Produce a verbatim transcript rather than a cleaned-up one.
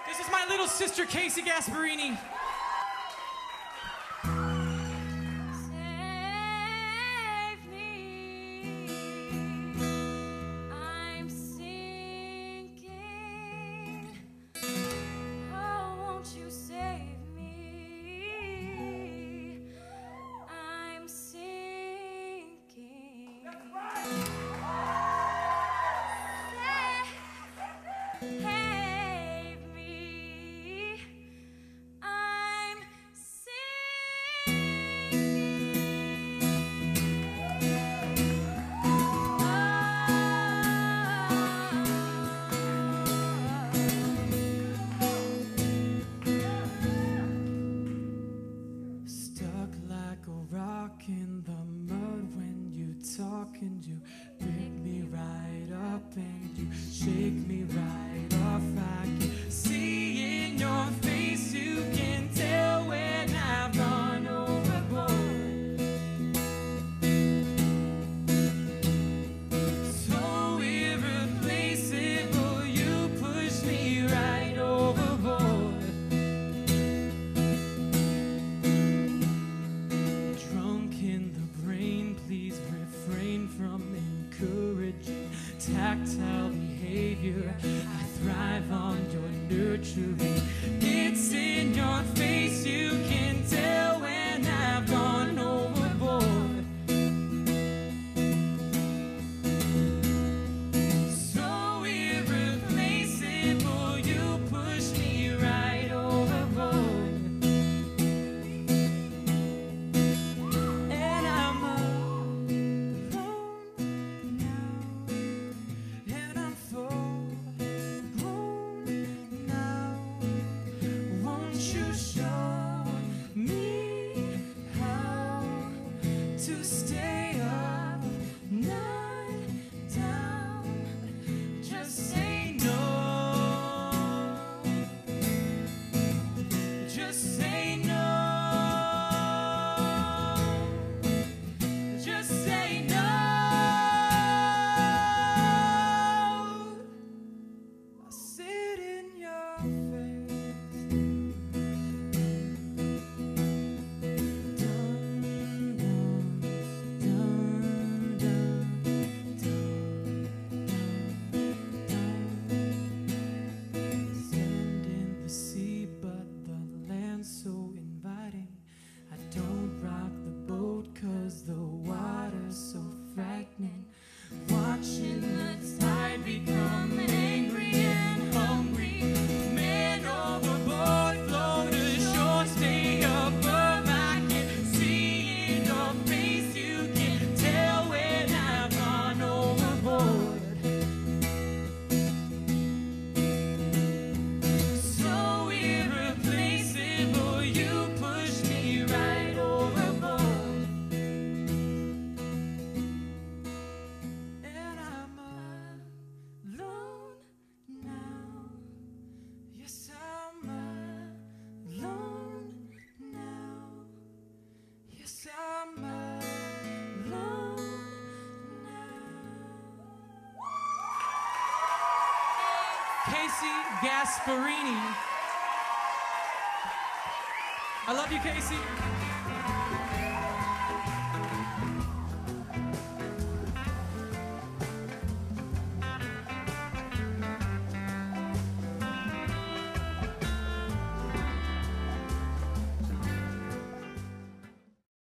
This is my little sister, Casey Gasparini. In the mud when you talk and you pick me right up and you shake me right off. I can see in your face, you can tell when I've gone overboard. So irreplaceable, you push me right overboard. Please refrain from encouraging tactile behavior. I thrive on your nurturing. It's in your face, you can tell when I've gone overboard. So irreplaceable, you push me right overboard. To stay up, not down. Just say no. Just say no. Just say no. I sit in your face. So inviting. I don't rock the boat cause the water's so frightening. Watching the tide become angry and hungry. Man overboard, float ashore, stay above. I can see in your face, you can tell when I've gone overboard. I'm alone now. Casey Gasparini. I love you, Casey.